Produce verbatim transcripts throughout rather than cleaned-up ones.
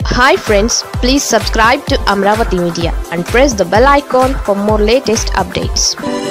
Hi friends, please subscribe to Amravati Media and press the bell icon for more latest updates.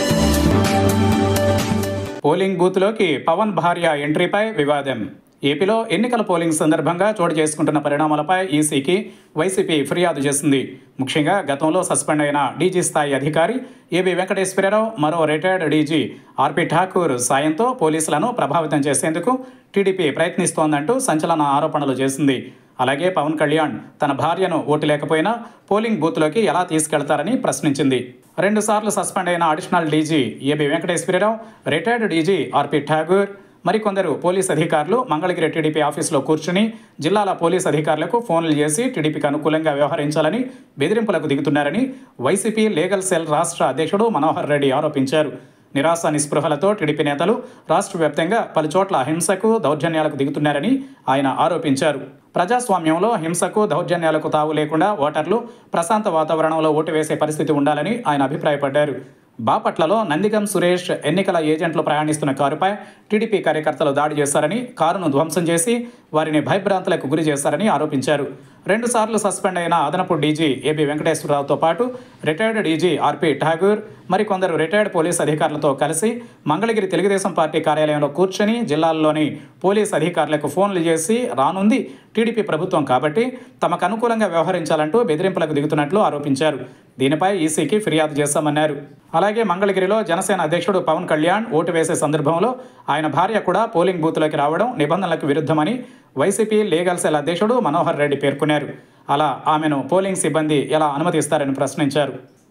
Polling బూత్లోకి పవన్ భార్య ఎంట్రీపై వివాదం. ఏపీలో ఎన్నికల పోలింగ్ సందర్భంగా చోటు చేసుకుంటున్న పరిణామాలపై ఈసీకి వైసీపీ ఫిర్యాదు చేసింది. ముఖ్యంగా గతంలో సస్పెండ్ అయిన డీజీ స్థాయి అధికారి ఏబీ వెంకటేశ్వరరావు, మరో రిటైర్డ్ డీజీ ఆర్పీ ఠాకూర్ సాయంతో పోలీసులను ప్రభావితం చేసేందుకు టీడీపీ ప్రయత్నిస్తోందంటూ సంచలన ఆరోపణలు చేసింది. అలాగే పవన్ కళ్యాణ్ తన భార్యను ఓటు లేకపోయినా పోలింగ్ బూత్లోకి ఎలా తీసుకెళ్తారని ప్రశ్నించింది. రెండుసార్లు సస్పెండ్ అయిన additional DG AB Venkateswara Rao, retired DG RP Thakur, మరికొందరు పోలీస్ అధికారులు మంగళగిరి టీడీపీ ఆఫీసులో కూర్చుని జిల్లాల పోలీస్ అధికారులకు ఫోన్లు చేసి టీడీపీకి అనుకూలంగా వ్యవహరించాలని బెదిరింపులకు దిగుతున్నారని వైసీపీ లీగల్ సెల్ రాష్ట్ర అధ్యక్షుడు మనోహర్ రెడ్డి ఆరోపించారు. నిరాశ నిస్పృహలతో టీడీపీ నేతలు రాష్ట్ర వ్యాప్తంగా పలుచోట్ల హింసకు, దౌర్జన్యాలకు దిగుతున్నారని ఆయన ఆరోపించారు. ప్రజాస్వామ్యంలో హింసకు, దౌర్జన్యాలకు తావు లేకుండా ఓటర్లు ప్రశాంత వాతావరణంలో ఓటు వేసే పరిస్థితి ఉండాలని ఆయన అభిప్రాయపడ్డారు. బాపట్లలో నందిగం సురేష్ ఎన్నికల ఏజెంట్లు ప్రయాణిస్తున్న కారుపై టీడీపీ కార్యకర్తలు దాడి చేశారని, కారును ధ్వంసం చేసి వారిని భయభ్రాంతులకు గురి చేశారని ఆరోపించారు. రెండుసార్లు సస్పెండ్ అయిన అదనపు డీజీ ఏబీ వెంకటేశ్వరరావుతో పాటు రిటైర్డ్ డీజీ ఆర్పీ ఠాగూర్, మరికొందరు రిటైర్డ్ పోలీస్ అధికారులతో కలిసి మంగళగిరి తెలుగుదేశం పార్టీ కార్యాలయంలో కూర్చొని జిల్లాల్లోని పోలీస్ అధికారులకు ఫోన్లు చేసి రానుంది టీడీపీ ప్రభుత్వం కాబట్టి తమకు అనుకూలంగా వ్యవహరించాలంటూ బెదిరింపులకు దిగుతున్నట్లు ఆరోపించారు. దీనిపై ఈసీకి ఫిర్యాదు చేశామన్నారు. అలాగే మంగళగిరిలో జనసేన అధ్యక్షుడు పవన్ కళ్యాణ్ ఓటు వేసే సందర్భంలో ఆయన భార్య కూడా పోలింగ్ బూత్లోకి రావడం నిబంధనలకు విరుద్ధమని వైసీపీ లీగల్ సెల్ అధ్యక్షుడు మనోహర్ రెడ్డి పేర్కొన్నారు. అలా ఆమెను పోలింగ్ సిబ్బంది ఎలా అనుమతిస్తారని ప్రశ్నించారు.